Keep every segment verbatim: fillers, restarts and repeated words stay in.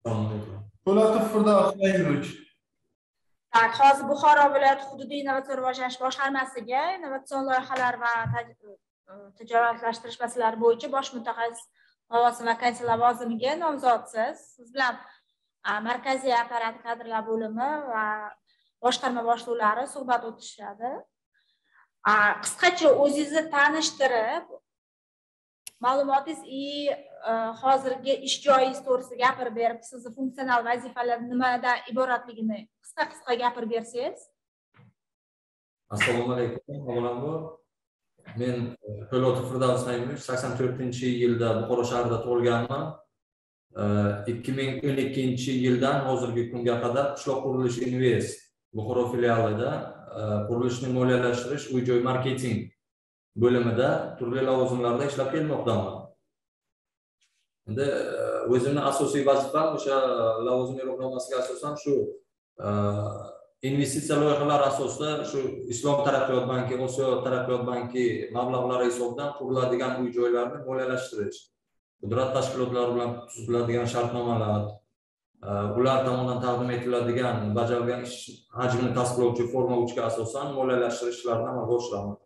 Po'latov Firdavs Naimirovich. Tak, hozir Buxoro viloyati hududiy innovatsion rivojlanish boshqarmasiga innovatsion loyihalar va tijoratlashtirish masalalari bo'yicha bosh mutaxassis lavozimi vakansiya lavozimiga nomzodsiz. Siz bilan markaziy apparat kadrlar bo'limi va boshqarma boshliqlari suhbat o'tishadi. Qisqacha o'zingizni tanishtirib, ma'lumotingiz va hozirgi ish joyingiz to'g'risida gapirib berib, sizning funksional vazifalar nimadan iboratligini qisqa-qisqa gapirib bersangiz. Assalomu alaykum. Avvalambor men Po'latov Firdavs Naimirovich sakson to'rtinchi yilda Buxoro shahrida tug'ilganman. ikki ming o'n ikkinchi yildan hozirgi kunga qadar Qishloq qurilish invest Buxoro filialida qurilishni moliyalashtirish, uy-joy marketing bo'limida turli lavozimlarda ishlab kelmoqdaman. Endi o'zimning asosiy vazifam o'sha lavozim e'lonnomasiga asosan shu investitsiya loyihalari asosida shu Islom taraqqiyot banki, Osiyo taraqqiyot banki mablag'lari hisobidan quriladigan uy-joylarni moliyalashtirish, pudrat tashkilotlari bilan tuziladigan shartnomalar, ular tomonidan taqdim etiladigan bajarilgan ish hajmini tasdiqlovchi forma uchga asosan moliyalashtirish ishlarini amalga oshiraman.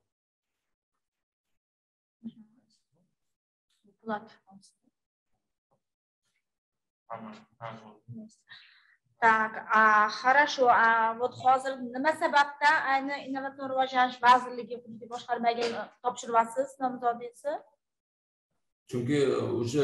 Так, хорошо. Вот hozir nima sababdan ayni innovatsion rivojlanish vazirligi hududiy boshqarmaga topshiryapsiz nomzodingizni? Chunki o'sha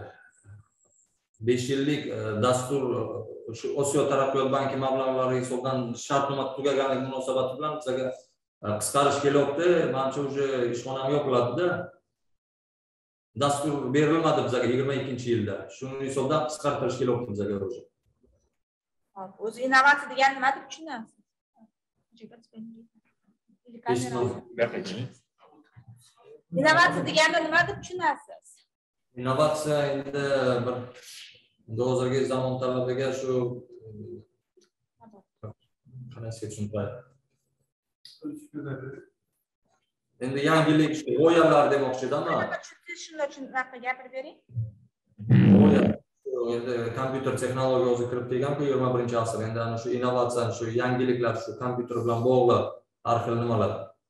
besh yillik dastur shu Osiyo taraqqiyot banki mablag'lari hisobidan shartnoma tugaganligi munosabati bilan bizga qisqarish kelyapti. Menimcha o'sha ishxonam yopiladi-da. Dastur berilmadi bizga yigirma ikkinchi yilda. Shuning hisobidan qisqartirish kelyapti bizga o'sha. Hop, o'zi innovatsiya degani nima deb tushunasiz? Innovatsiya degani nima deb tushunasiz? Innovatsiya endi bir hozirgi zamon talabiga shu qanday tushuntiray? Endi yangilik, g'oyalar demoqchiman. Shunday shunday gapirib bering. Endi kompyuter texnologiyasi kirib kelgan-ku yigirma birinchi asr. Endi ana shu innovatsiya, shu yangiliklar, shu kompyuter bilan bog'liq har xil nimalar.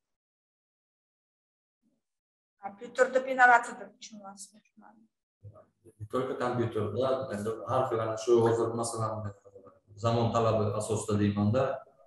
Kompyuter deb innovatsiya deb tushunyapsizmi? Только kompyuterda endi har xil ana shu hozir masalan zamon talabi asosida deyman-da.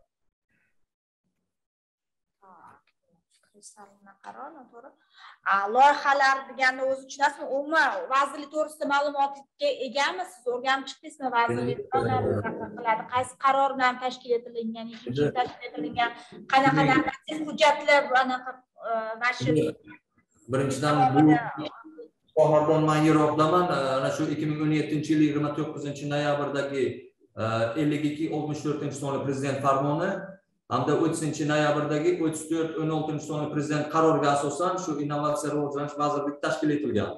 Loyihalar deganda o'zi tushunasizmi? Umuman vazirlik to'g'risida ma'lumotga egami-siz? O'rganib chiqdingizmi vazirlik qiladi? Qaysi qaror bilan tashkil etilgan, kim tashkil etilgan, qanaqa hujjatlar anaqa nashr. Birinchidan bu sohadan men yiroqdaman. Ana shu ikki ming o'n yettinchi yil yigirma to'qqizinchi noyabrdagi ellik ikki oltmish to'rtinchi sonli prezident farmoni hamda o'ttizinchi noyabrdagi o'ttiz to'rt o'n oltinchi sonli prezident qaroriga asosan shu innovatsiya rivojlanish vazirligi tashkil etilgan.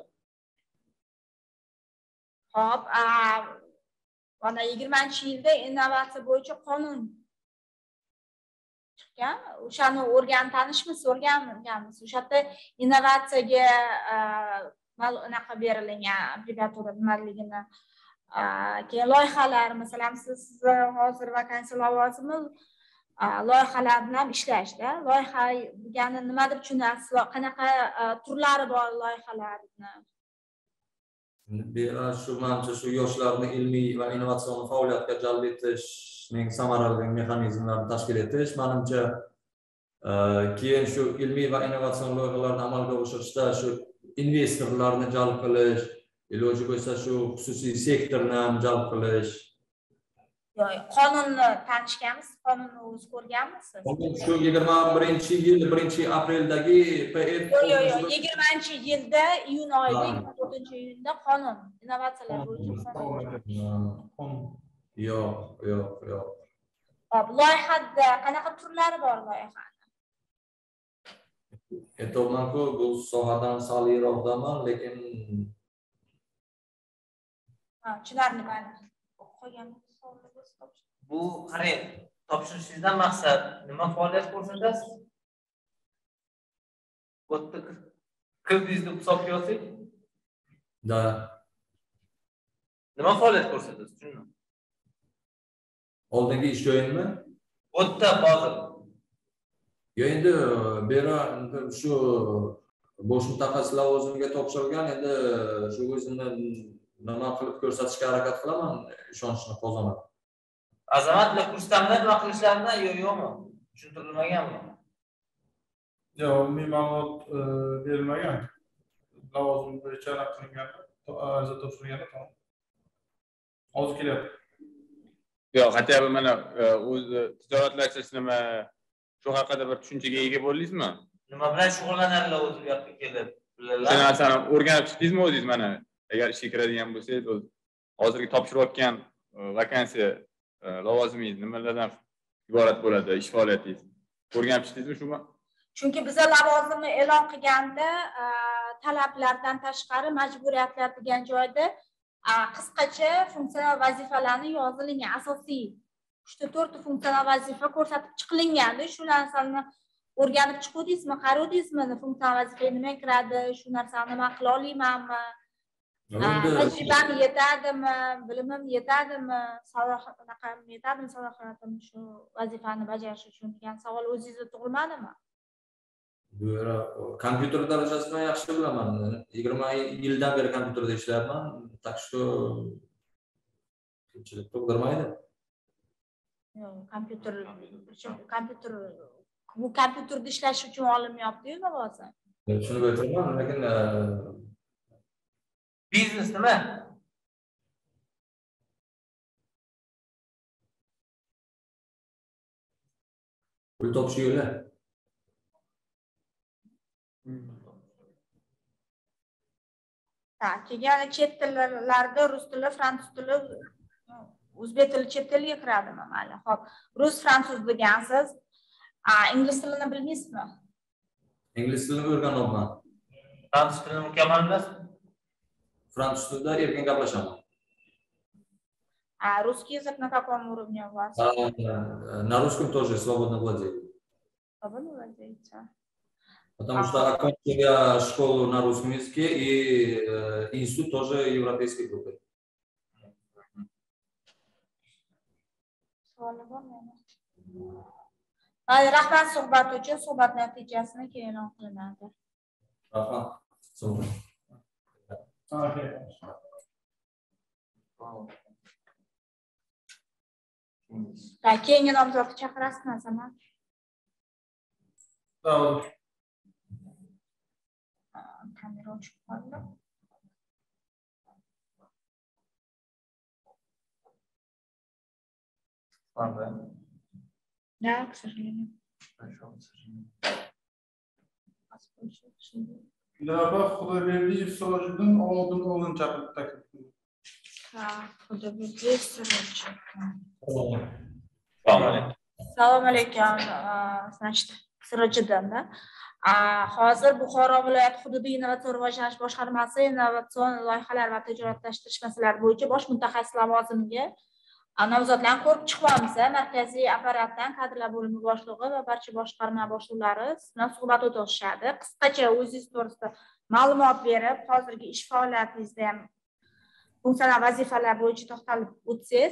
Hop, mana yigirmanchi yilda innovatsiya bo'yicha qonun chiqqan. O'shani o'rganib tanishmisiz, o'rganganmisiz? O'sha yerda innovatsiyaga anaqa berilgan abreviatura nimaligini, keyin loyihalar, masalan, siz hozir vakansiya lavozimi loyihalar bilan ishlashda. Loyiha degani nima deb tushunasiz? Qanaqa turlari bor loyihalarni? Bu shu menimcha shu yoshlarni ilmiy va innovatsion faoliyatga jalb etishning samarali mexanizmlarini tashkil etish, menimcha keyin shu ilmiy va innovatsion loyihalarni amalga oshirishda shu investorlarni jalb qilish, iloji bo'lsa shu xususiy sektorni ham jalb qilish. Qonunni tanishganmisiz? Qonunni o'zi ko'rganmisiz? Shu yigirma birinchi yil birinchi apreldagi P F Yo'q, yo'q, yo'q, yigirmanchi yilda iyun oyida yigirma to'rtinchi iyunda qonun, innovatsiyalar bo'yicha qonun. Yo'q, yo'q, yo'q. Hop, loyihada qanaqa turlari bor loyihani? Aytolmanku, bu sohadan sal yiroqdaman, lekin ha, tushunarli ma'lum. Qo'ygan bu qarang, topshirishingizdan maqsad nima faoliyat ko'rsatasiz? Bu yerda kirdingizni hisobga olsak, da Nima faoliyat ko'rsatasiz? Tushundim. Oldingi ish joyingmi? O'tda hozir. Yo endi bera shu bosh mutaxassis lavozimiga topshirilgan, endi shu o'zimni nima qilib ko'rsatishga harakat qilaman, ishonchni qozonaman. Azamatli kursdan nima qilishlarini yo'qmi? Tushuntirilmaganmi? Yo'q, umumiy ma'lumot berilmagan. Lavozim bo'yicha qilingan, ariza topshirilganda tamom. Hozir kelyapti. Yo'q, hatto mana o'zi tijoratlashtirish nima shu haqida bir tushunchaga ega bo'ldingizmi? Nima bilan shug'ullanadilar o'zi bu yoqqa kelib? Shu narsani o'rganib chiqdingizmi o'zingiz mana? Agar ishga kiradigan bo'lsangiz, o'z hozirgi topshirayotgan vakansiya lavozimingiz nimalardan iborat bo'ladi, ish faoliyatingiz? O'rganib chiqdingizmi shumi? Chunki biz lavozimni e'lon qilganda talablardan tashqari majburiyatlar degan joyda qisqacha funksional vazifalarni yozilgan, asosiy uchta to'rtta funksional vazifa ko'rsatib chiqilgandi. Shu narsani o'rganib chiqdingizmi, qaradingizmi? Funksional vazifaga nima kiradi, shu narsani nima qila olamanmi? Tajribam yetadimi, bilimim yetadimi, salohiyat yetadimi, salohiyatim shu vazifani bajarish uchun degan savol o'zingizda tug'ilmadimi? Bu yerda kompyuter darajasida yaxshi bilaman. yigirma yildan beri kompyuterda ishlayapman. Tak что ko'pchilik tug'dirmaydi. Yo'q, kompyuter kompyuter bu kompyuterda ishlash uchun olinmayapti-yu lavozim. Shuni aytaman, lekin biznes nima? pul topish yo'li. Tak, yana chet tillarda rus tili, fransuz tili, o'zbek tili chet tiliga kiradimi? Mayli. Xo'p, rus, fransuz degansiz. Ingliz tilini bilmaysizmi? Ingliz tilini o'rganyapman. Fransuz tilini mukammal bilasizmi? Fransuz tilida erkin gaplashaman. А русский язык на каком уровне у вас? На русском тоже свободно владею. Свободно владеете? Потому что окончил я школу на русском языке и э, институт тоже европейской группы. Rahmat suhbat uchun suhbat natijasini keyin e'lon qilinadi. Rahmat. Suhbat. Так, keyingi nomzodni chaqirasizmi, Azamat? Tamam. Kamera o'chib qoldi. Да, к сожалению. Dilrabo Xudoyberdiyev Sirojiddin oldin o'g'lini chaqirib taklif qildi. Ha, Xudoyberdiyev Sirojiddin. Assalomu alaykum. Assalomu alaykum. Значит, Sirojiddinda. Hozir Buxoro viloyati hududiy innovatsion rivojlanish boshqarmasi innovatsion loyihalar va tijoratlashtirish masalalari bo'yicha bosh mutaxassis lavozimiga nomzodlarni ko'rib chiqyapmiz. Markaziy apparatdan kadrlar bo'limi boshlig'i va barcha boshqarma boshliqlari bilan suhbat o'tkazishadi. Qisqacha o'zingiz to'g'risida ma'lumot berib, hozirgi ish faoliyatingizda ham funksional vazifalar bo'yicha to'xtalib o'tsangiz.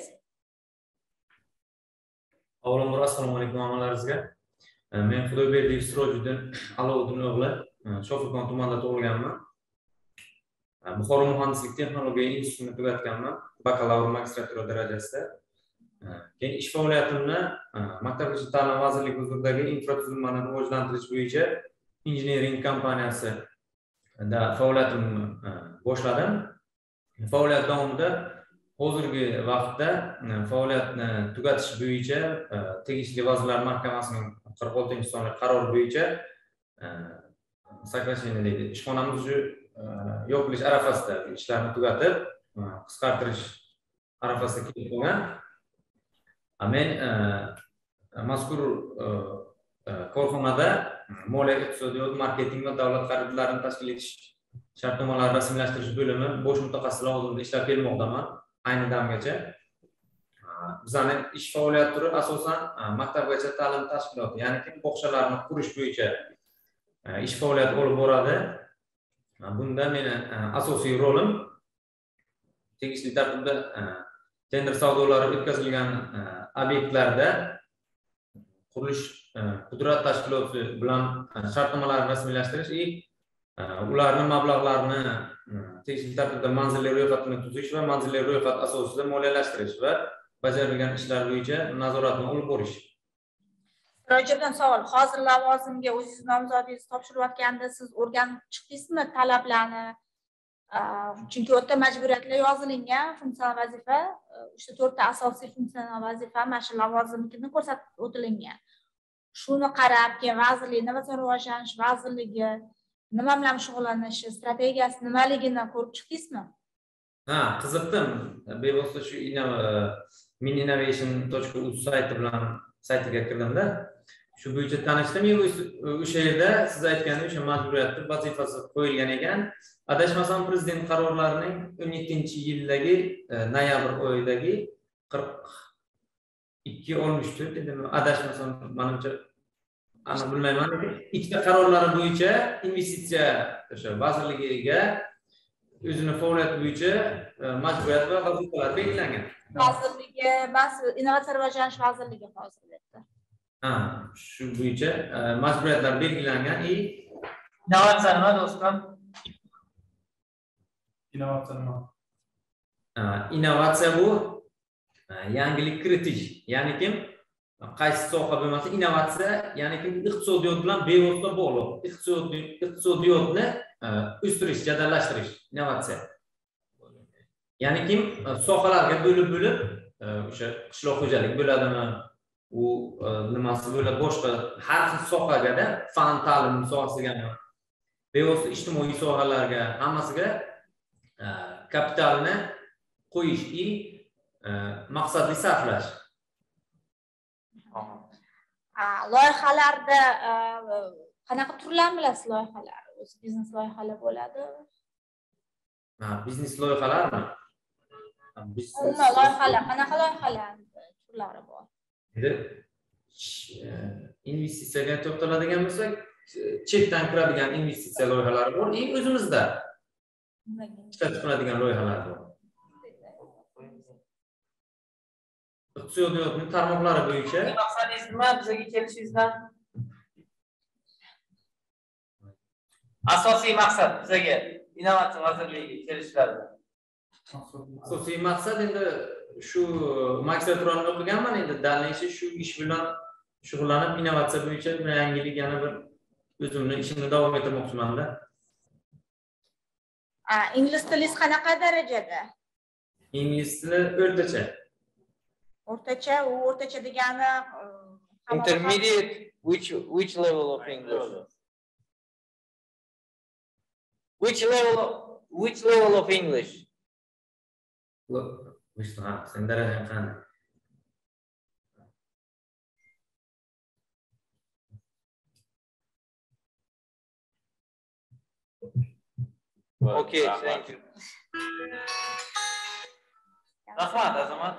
Avvalambor assalomu alaykum hammalaringizga. Men Xudoyberdiyev Sirojiddin Aloviddin o'g'li, Shofirkon tumanida tug'ilganman. Buxoro muhandislik texnologiya institutini tugatganman, bakalavr magistratura darajasida. Keyin ish faoliyatimni Maktabgacha ta'lim vazirligi huzuridagi infratuzilmani rivojlantirish bo'yicha injiniring kompaniyasida faoliyatimni boshladim. Faoliyat davomida hozirgi vaqtda faoliyatni tugatish bo'yicha tegishli vazirlar mahkamasining qirq oltinchi sonli qarori bo'yicha сокращение deydi. Ishxonamiz yopilish arafasida ishlarni tugatib, qisqartirish arafasida kelib qolgan. Men mazkur korxonada moliya, iqtisodiyot, marketing va davlat xaridlarini tashkil etish shartnomalarni rasmiylashtirish bo'limi bosh mutaxassis lavozimida ishlab kelmoqdaman ayni damgacha. Bizning ish faoliyat turi asosan maktabgacha ta'lim tashkiloti, ya'ni bog'chalarni qurish bo'yicha ish faoliyat olib boradi. Bunda meni asosiy rolim tegishli tartibda tender savdolari o'tkazilgan obyektlarda qurilish pudrat tashkiloti bilan shartnomalarni rasmiylashtirish va ularni mablag'larini tegishli tartibda manzilli ro'yxatini tuzish va manzilli ro'yxat asosida moliyalashtirish va bajarilgan ishlar bo'yicha nazoratni olib borish. Ro'yxatdan savol, hozir lavozimga o'zingiz nomzodingizni topshirayotganda siz o'rganib chiqdingizmi talablarni? Chunki u yerda majburiyatlar yozilgan funksional vazifa, o'sha to'rtta asosiy funksional vazifa mana shu lavozimni ko'rsatib o'tilgan. Shuni qarab, keyin vazirlik, innovatsion rivojlanish vazirligi nima bilan shug'ullanishi, strategiyasi nimaligini ko'rib chiqdingizmi? Ha, qiziqdim. Bevosita shu min innovation dot uz sayti bilan saytiga kirdimda. Shu bo'yicha tanishdim. O'sha yerda siz aytgandek o'sha majburiyatni vazifasi qo'yilgan ekan. Adashmasam prezident qarorlarining o'n yettinchi yildagi noyabr oyidagi qirq ikki oltmish to'rt dedim. Adashmasam menimcha aniq bilmayman. Ikkita qarorlari bo'yicha investitsiya o'sha vazirligiga o'zini faoliyati bo'yicha majburiyat va vazifalar belgilangan. Vazirligi, bas innovatsiya rivojlanish vazirligi hozirda. Ha, shu bo'yicha majburiyatlar belgilangan. Innovatsiya nima do'stim? Innovatsiya nima? Innovatsiya bu yangilik kiritish. Ya'ni kim qaysi soha bo'lmasa innovatsiya, ya'ni kim iqtisodiyot bilan bevosita bog'liq. Iqtisodiyotni o'stirish, jadallashtirish innovatsiya. Ya'ni kim sohalarga bo'lib-bo'lib o'sha qishloq xo'jalik bo'ladimi, u nimasi bo'ladi, boshqa har xil sohaga, fan ta'lim sohasiga, bevosita ijtimoiy sohalarga hammasiga kapitalni qo'yish i maqsadli sarflash. Loyihalarda qanaqa turlar bilasiz loyihalar? O'zi biznes loyihalar bo'ladi. Ha, biznes loyihalarmi? Umuman loyihalar, qanaqa loyihalar turlari bor? Endi investitsiyaga to'xtaladigan bo'lsak, chetdan kiradigan investitsiya loyihalari bor, eng o'zimizda ishlab chiqiladigan loyihalar bor. Iqtisodiyotning tarmoqlari bo'yicha Maqsadingiz nima bizga kelishingizdan? Asosiy maqsad bizga innovatsiya vazirligiga kelishlarida. Asosiy maqsad endi shu magistraturani o'qiganman, endi dalayishi shu ish bilan shug'ullanib innovatsiya bo'yicha yangilik yana bir o'zimni ishimni davom ettirmoqchiman-da. Ingliz tilingiz qanaqa darajada? Ingliz tili o'rtacha. O'rtacha, u o'rtacha degani intermediate, which which level of English? Which level of which level of English? Which ha, sen daraja qanday? Okay, thank you. Rahmat, Azamat.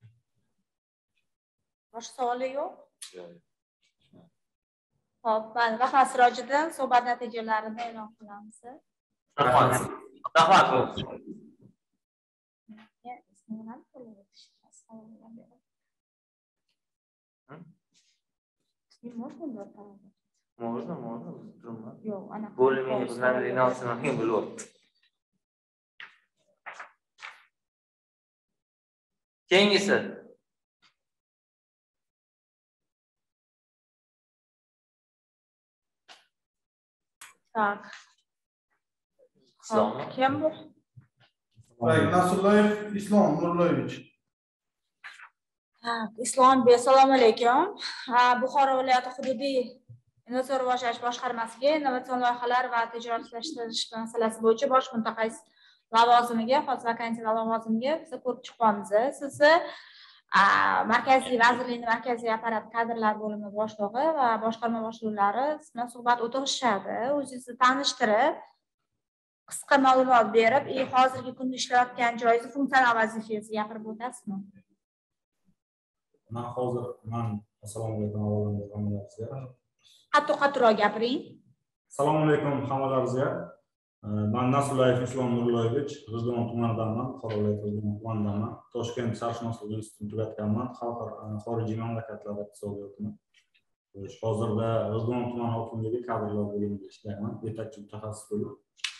Boshqa savoli yo'q? Xo'p, mana rahmat Sirojiddin, suhbat natijalarini e'lon qilamiz. Rahmat. Rahmat. Можно, можно, трудно. Yo'q, ana. Более-менее познали инновационные было. Keyingisi. Tak. Islom. Kim bu? Nasrullayev Islom Nurlayevich. Islom Bey, assalomu alaykum. Buxoro viloyati hududiy innovatsion rivojlanish boshqarmasiga innovatsion loyihalar va tijoratlashtirish masalasi bo'yicha bosh mutaxassis lavozimiga, xos vakansiyalar lavozimiga biz ko'rib chiqamiz. Sizni markaziy vazirlikning markaziy apparat kadrlar bo'limi boshlig'i va boshqarma boshliqlari siz bilan suhbat o'tkazishadi. O'zingizni tanishtirib, qisqa ma'lumot berib, "E, hozirgi kunda ishlayotgan joyingiz funksional vazifangizni gapirib o'tasizmi?" Men hozir men assalomu alaykum hammalarga. Qattiq qattiqroq gapiring. Assalomu alaykum hammalaringizga. Man Nasulayev Islom Nurlayevich, G'ijduvon tumanidanman, Buxoro viloyati G'ijduvon tumanidanman. Toshkent Sharqshunoslik institutini tugatganman, xalqaro xorijiy mamlakatlar iqtisodiyotini. Hozirda G'ijduvon tumani hokimligi kadrlar bo'limida ishlayman, yetakchi mutaxassis bo'lib.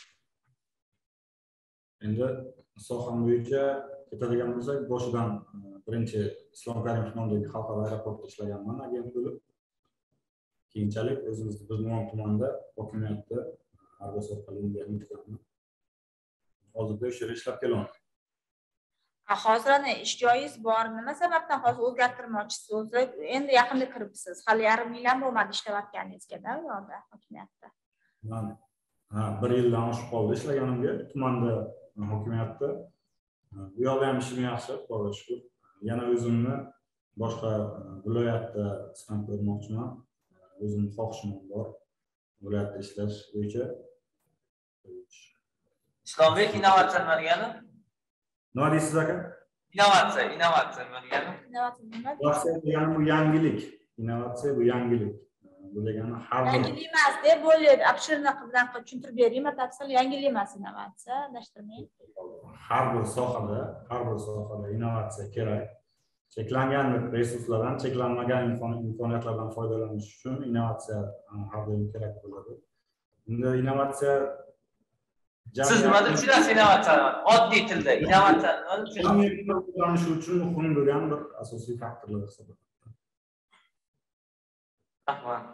Endi soham bo'yicha ketadigan bo'lsak, boshidan birinchi Islom Karimov nomidagi xalqaro aeroportda ishlaganman, agent bo'lib. Keyinchalik o'zimizni G'ijduvon tumanida hokimiyatda Argos orqali o'tganman. Hozirda o'sha yerda ishlab kelyapman. Hozir ana ish joyingiz bor. Nima sababdan hozir o'zgartirmoqchisiz? O'zi endi yaqinda kiribsiz. Hali yarim yil ham bo'lmadi ishlayotganingizga-da, yo'lda hokimiyatda. Men ha, bir yildan oshib qoldi ishlaganimga, tumanda hokimiyatda. Bu yoqda ham ishim yaxshi, Xudoga shukr. Yana o'zimni boshqa viloyatda sinab ko'rmoqchiman. O'zimning xohishim bor. Viloyatda ishlash bo'yicha. Islombek innovatsiya nimaligani? Nima deysiz aka? Innovatsiya, innovatsiya nimaligani? Innovatsiya nima? Innovatsiya degani bu yangilik. Innovatsiya bu yangilik. Bu degani har bir Yangilik emas deb bo'ladi. Обширно bilan tushuntirib beraymi, batafsil yangilik emas innovatsiya, adashtirmang. har bir sohada, har bir sohada innovatsiya kerak. Cheklangan resurslardan, cheklanmagan imkoniyatlardan foydalanish uchun innovatsiya har doim kerak bo'ladi. Bunda innovatsiya Siz nima deb tushunasiz innovatsiyani? Oddiy tilda innovatsiya nima deb tushunasiz? jamiyatni rivojlanishi uchun muhim bo'lgan bir asosiy faktorlar hisoblanadi. Rahmat.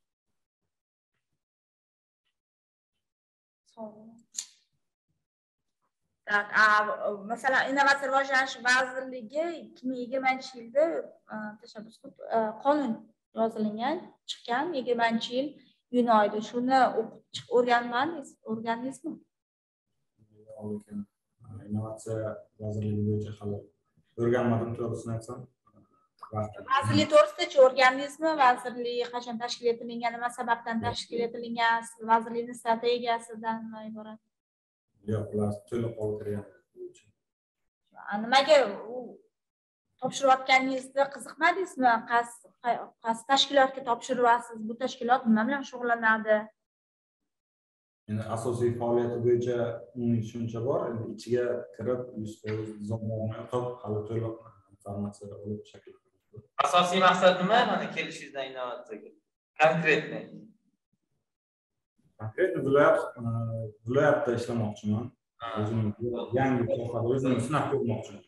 Tak, a masalan innovatsiya rivojlanish vazirligi ikki ming yigirmanchi yilda tashabbus qonun yozilingan, chiqqan yigirmanchi yil iyun oyida. Shuni o'qib o'rganmadingiz, o'rgandingizmi? Lekin innovatsiya vazirligi bo'yicha hali o'rganmadim, to'g'risini aytsam. Vazirlik to'g'risida o'rgandingizmi? Vazirlik qachon tashkil etilgan, nima sababdan tashkil etilgan, vazirlikning strategiyasidan nima iborat? Yo'q, ular to'liq qoldirgan bo'yicha. Nimaga topshirayotganingizda qiziqmadingizmi? Qaysi tashkilotga topshiryapsiz? Bu tashkilot nima bilan shug'ullanadi? Endi asosiy faoliyati bo'yicha uning tushuncha bor. Endi ichiga kirib, yuz foiz nizomlarni o'qib, hali to'liq informatsiya olib shakllantirdi. Asosiy maqsad nima? Mana kelishingizdan innovatsiyaga. Konkretni. Konkretni viloyat viloyatda ishlamoqchiman. O'zim yangi sohada o'zimni sinab ko'rmoqchiman.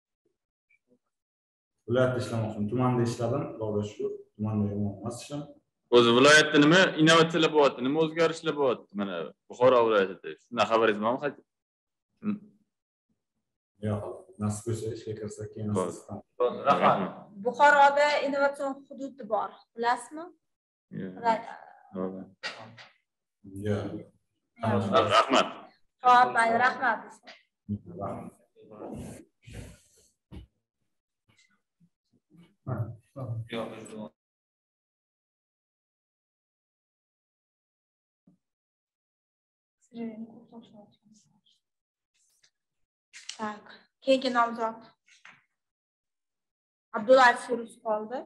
Viloyatda ishlamoqchiman. Tumanda ishladim, Xudoga shukr. Tumanda yomon emas ishim. O'zi viloyatda nima innovatsiyalar bo'lyapti, nima o'zgarishlar bo'lyapti? Mana Buxoro viloyatida. Shunday xabaringiz bormi hozir? Yo'q, nasib bo'lsa ishga kirsak keyin sizdan. Rahmat. Buxoroda innovatsion hududi bor, bilasizmi? Yo'q. Rahmat. Xo'p, mayli, rahmat. Yo'q, Tak, keyingi nomzod Abdullayev Firuz qoldi.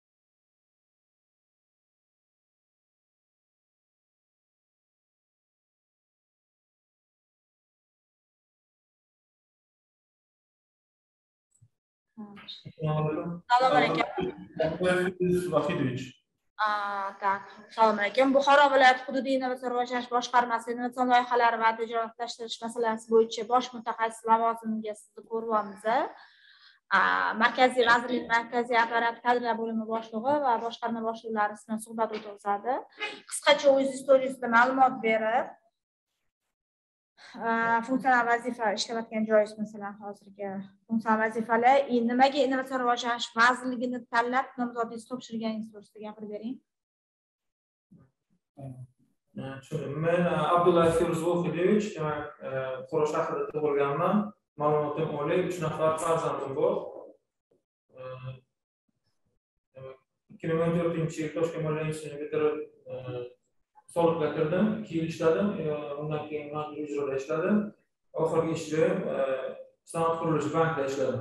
Assalomu alaykum. Vahidovich. Tak, assalomu alaykum. Buxoro viloyati hududiy innovatsion rivojlanish boshqarmasi innovatsion loyihalar va tijoratlashtirish masalasi bo'yicha bosh mutaxassis lavozimiga sizni ko'ryapmiz. Markaziy vazirlik markaziy apparat kadrlar bo'limi boshlig'i va boshqarma boshliqlari bilan suhbat o'tkazadi. Qisqacha o'zingiz to'g'risida ma'lumot berib, funksional vazifa ishlayotgan joyingiz, masalan, hozirgi funksional vazifalar nimaga innovatsion rivojlanish vazirligini tanlab nomzodingizni topshirganingiz to'g'risida gapirib bering. Men Abdullayev Firuz Vahidovich, demak, Buxoro shahrida tug'ilganman. Ma'lumotim oliy, uch nafar farzandim bor. ikki ming o'n to'rtinchi yil Toshkent moliya institutini bitirib soliqqa kirdim, ikki yil ishladim, undan keyin majburiy ijroda ishladim. Oxirgi ishim Sanoat qurilish bankida ishladim.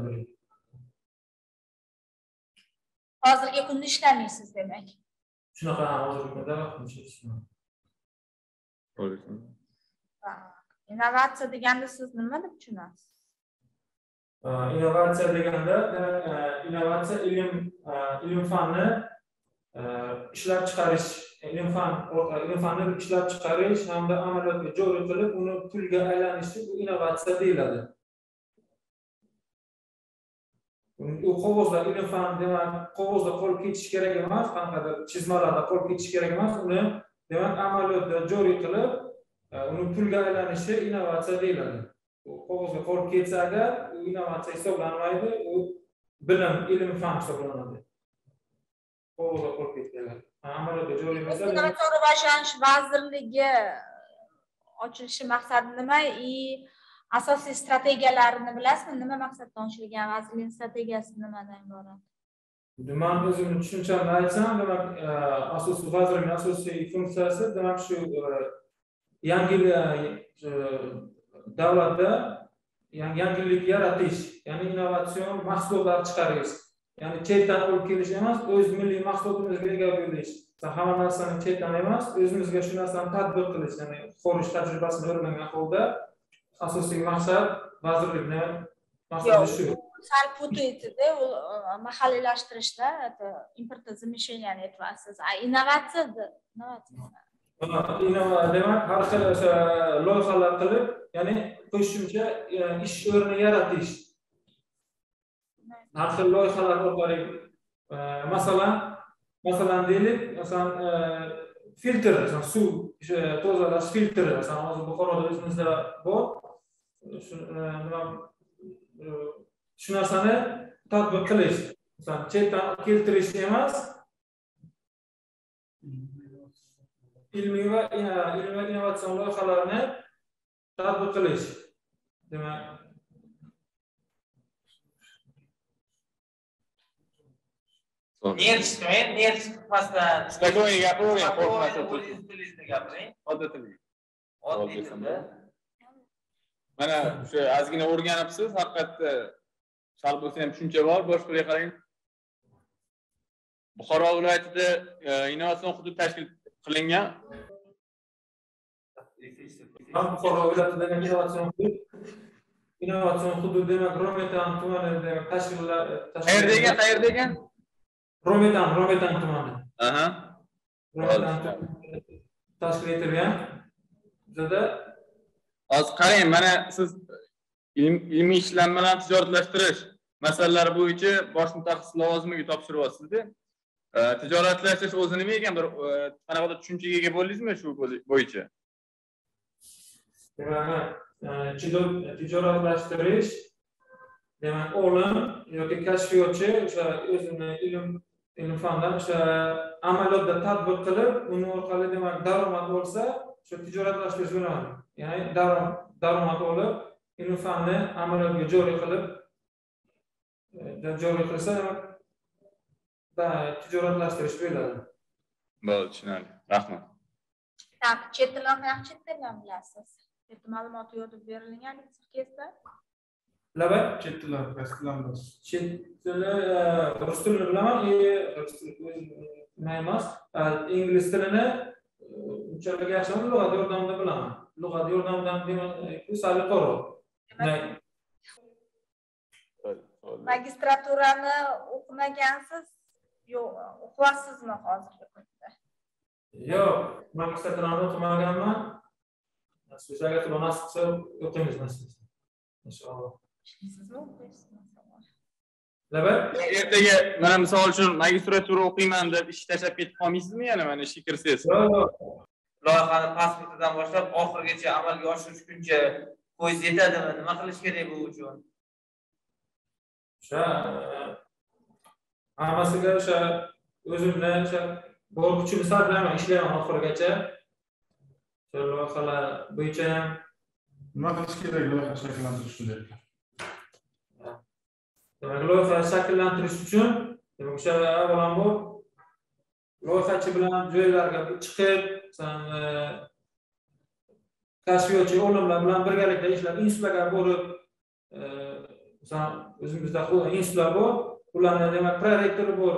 Hozirgi kunda ishlamaysiz demak. Shunaqa hozirgi kunda vaqtincha ishlamayman. Bo'lsin. Innovatsiya deganda siz nima deb tushunasiz? Innovatsiya deganda innovatsiya ilm ilm fanni ishlab chiqarish, ilm fan ilm fanni ishlab chiqarish hamda amaliyotga joriy qilib, uni pulga aylanishi bu innovatsiya deyiladi. U qog'ozda ilm fan demak, qog'ozda qolib ketish kerak emas, qanaqadir chizmalarda qolib ketish kerak emas, uni demak amaliyotda joriy qilib, uni pulga aylanishi innovatsiya deyiladi. U qog'ozga qolib ketsa agar, u innovatsiya hisoblanmaydi, u bilim, ilm fan hisoblanadi. Qog'ozga qolib ketganlar. Amaliyotga joriy bo'lsa, Innovatsion rivojlanish vazirligi ochilishi maqsadi nima? I asosiy strategiyalarini bilasizmi? Nima maqsaddan ochilgan vazirlik strategiyasi nimadan iborat? Men o'zimning tushunchamni aytsam, demak, asosiy vazirlikning asosiy funksiyasi demak shu yangi davlatda yangilik yaratish, ya'ni innovatsion mahsulotlar chiqarish. Ya'ni chetdan olib kelish emas, o'z milliy mahsulotimizga ega bo'lish. Hamma narsani chetdan emas, o'zimizga shu narsani tatbiq qilish, ya'ni xorij tajribasini o'rgangan holda asosiy maqsad vazirlikning maqsadi shu. Sal putaydi-da, mahalliylashtirishda, importozamещение aytyapsiz. Innovatsiya, innovatsiya demak, har xil o'sha loyihalar qilib, ya'ni qo'shimcha ish o'rni yaratish. Har xil loyihalar orqali, masalan, masalan deylik, masalan, filtr, masalan, suv tozalash filtri, masalan, hozir Buxoroda o'zimizda bor. Shu narsani tatbiq qilish, masalan, chetdan keltirish emas, ilmiy va ilmiy innovatsion loyihalarni tatbiq qilish. Demak, Nerchka, men nerchka pasdan. Spokойно gapiring, qo'rqmasdan. Tilingizda gapiring. Oddiy tilda. Oddiy tilda. Mana shu ozgina o'rganibsiz, haqiqatda sal bo'lsa ham tushuncha bor, boshqalarga qarang. Buxoro viloyatida innovatsion hudud tashkil qilingan. Buxoro viloyatida innovatsion hudud innovatsion hudud demak, Rometan tumanida tashkillar Qayerda ekan, qayerda ekan? Rometan, Rometan tumani. Aha. Rometan tashkil etilgan. Bizda hozir qarang, mana siz ilmiy ishlanmalarni tijoratlashtirish masalalari bo'yicha bosh mutaxassis lavozimiga topshiryapsiz-da. Tijoratlashtirish o'zi nima ekan, bir qanaqadir tushunchaga ega bo'ldingizmi shu bo'yicha? Demak, tijoratlashtirish demak, olim yoki kashfiyotchi o'sha o'zini ilm ilm fandan o'sha amaliyotda tatbiq qilib, uni orqali demak daromad bo'lsa, shu tijoratlashtirish bo'ladi. Ya'ni daromad olib, ilm fanni amaliyotga joriy qilib, joriy qilsa, demak, tijoratlashtirish bo'ladi. Bo'ldi, tushunarli. Rahmat. Tak, chet tilini ham chet tilini bilasiz. Chet ma'lumoti yozib berilgan sirkesda. Laba chet tilini, rus tilini bilasiz. Chet tili, rus tilini bilaman, rus tilini emas, ingliz tilini unchalik yaxshi emas, lug'at yordamida bilaman. Lug'at yordamidan demak, sal yuqori. Magistraturani o'qimagansiz, yo'q, o'qiyapsizmi hozirgi kunda? Yo'q, magistraturani o'qimaganman. Sizlarga to'g'ri nasib qilsa o'qiymiz nasib. Inshaalloh. Sizmi o'qiysizmi? Laba? Ertaga mana misol uchun magistratura o'qiyman deb ish tashlab ketib qolmaysizmi yana mana ishga kirsangiz? Yo'q. Loyihani pasportidan boshlab oxirigacha amalga oshirishguncha qo'yish yetadimi? Nima qilish kerak bu uchun? O'sha hammasiga o'sha o'zimni o'sha bor kuchimni sarflayman, ishlayman oxirigacha. O'sha loyihalar bo'yicha ham nima qilish kerak loyiha shakllantirish uchun deb. Demak, loyiha shakllantirish uchun demak, o'sha avvalambor loyihachi bilan joylarga chiqib, kashfiyotchi olimlar bilan birgalikda ishlab, institutlarga borib, masalan, o'zimizda institutlar bor, ularning demak prorektori bor,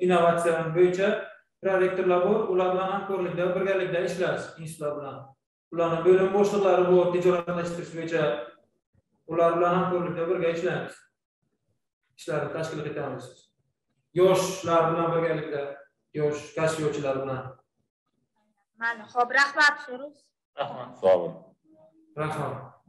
innovatsiyalar bo'yicha prorektorlar bor, ular bilan hamkorlikda birgalikda ishlash institutlar bilan. ularning bo'lim boshliqlari bor, tijoratlashtirish bo'yicha ular bilan hamkorlikda birga ishlaymiz. Ishlarni tashkil etamiz. Yoshlar bilan birgalikda, yosh kashfiyotchilar bilan. Mana, xo'p, rahmat Feruz. Rahmat. Sağ olun. Rahmat.